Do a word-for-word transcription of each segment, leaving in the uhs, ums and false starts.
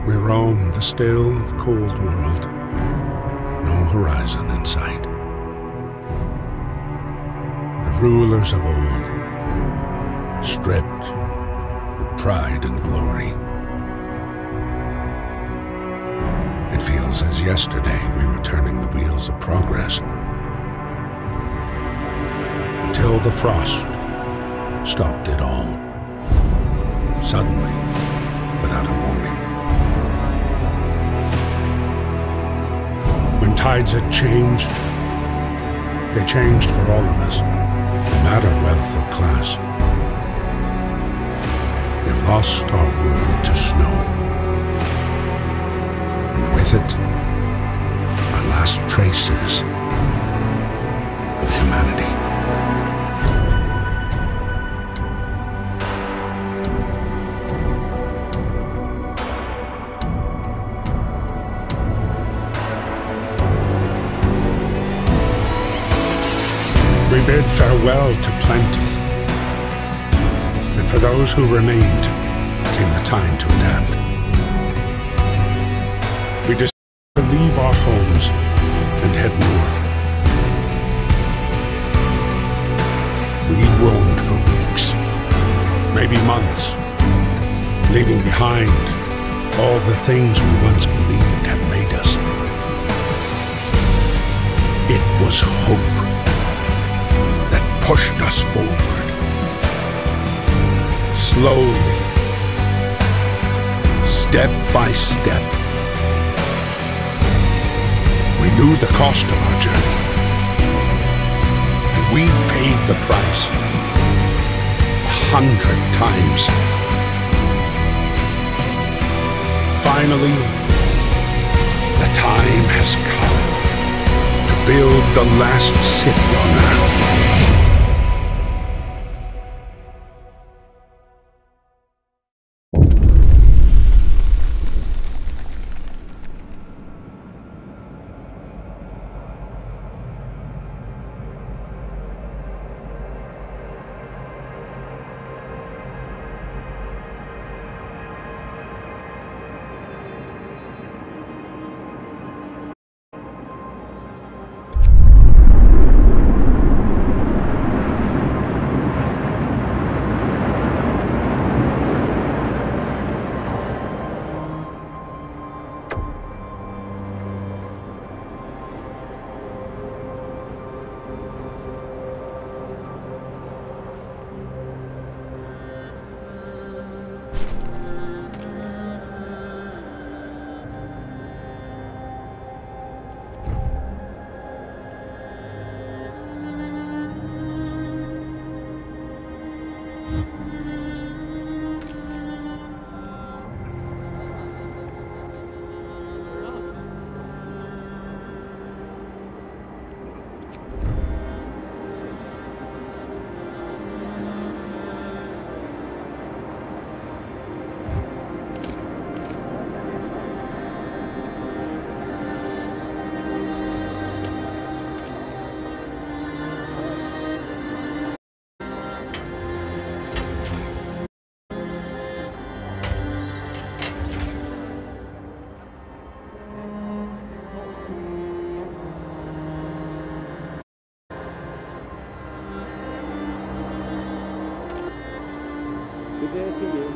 We roam the still, cold world, no horizon in sight. The rulers of old, stripped of pride and glory. It feels as yesterday we were turning the wheels of progress, until the frost stopped it all, suddenly, without a warning. When tides had changed, they changed for all of us, no matter wealth or class. We've lost our world to snow, and with it, our last traces of humanity. We bid farewell to plenty, and for those who remained came the time to adapt. We decided to leave our homes and head north. We roamed for weeks, maybe months, leaving behind all the things we once believed had made us. It was hope pushed us forward, slowly, step by step. We knew the cost of our journey, and we paid the price a hundred times. Finally, the time has come to build the last city on Earth. Good day to you.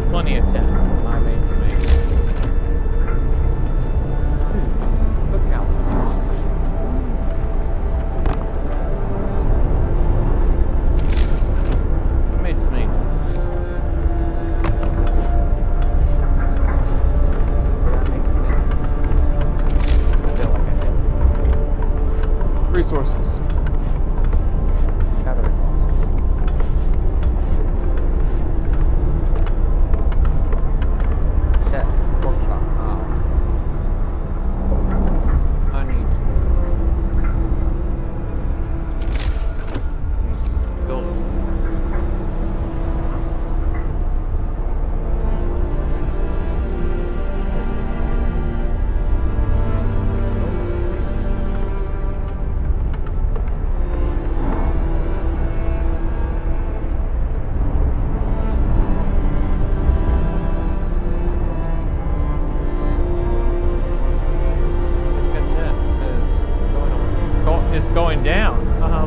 plenty of tents. I made to make. Ooh, cookhouse. I made some eggs. Resources. Gathering costs. Tech. Workshop. Ah. I need to build it. Going down. Uh-huh.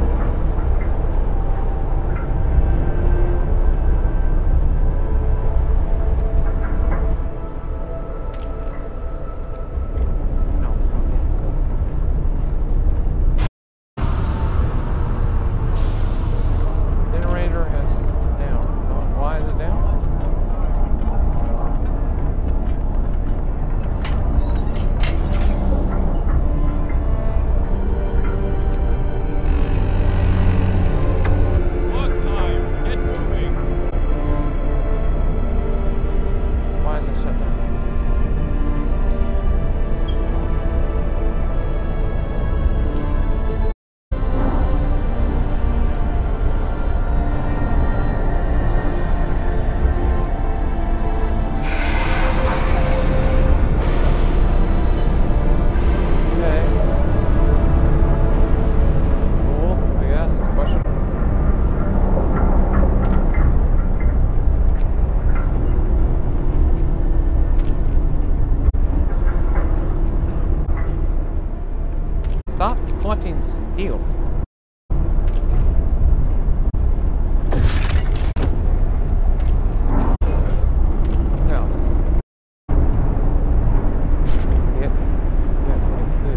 No, no, it's still. Generator has down. Oh, why is it down? Stop collecting steel. What else? Yep. Yeah, no food.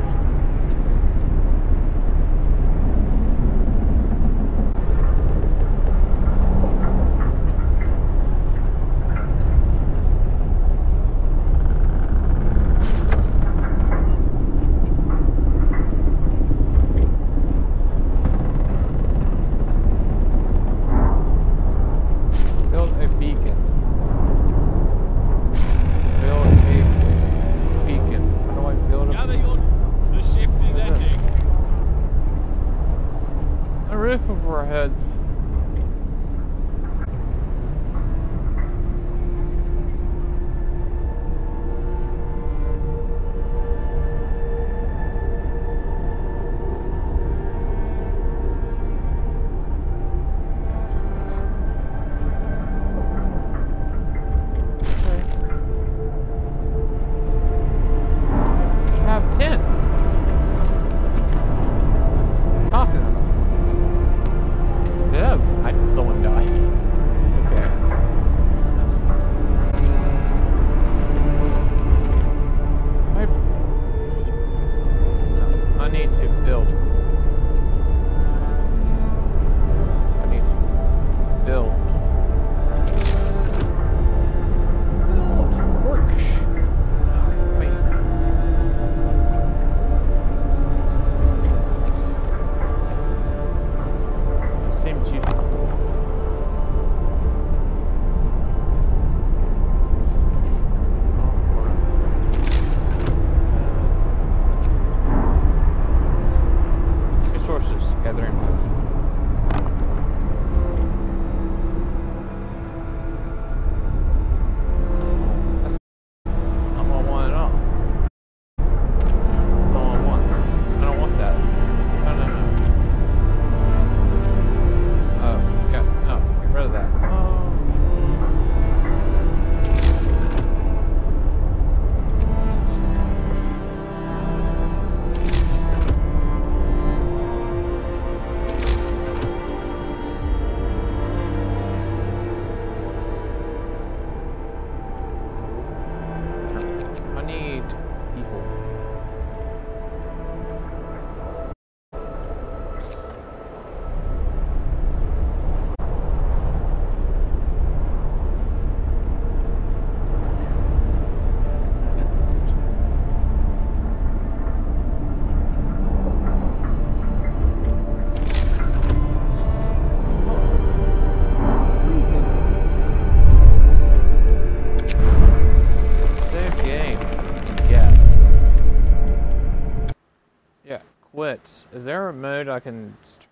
Roof over our heads. Have tents. Talking about. Yeah, I, someone died. Okay. I, no, I need to build. I need to build. Build. Work. Wait. Seems useful. Resources gathering post. That's not what I want at all. Not what I want. I don't want that. No, no, no. Oh, got Switch. Is there a mode I can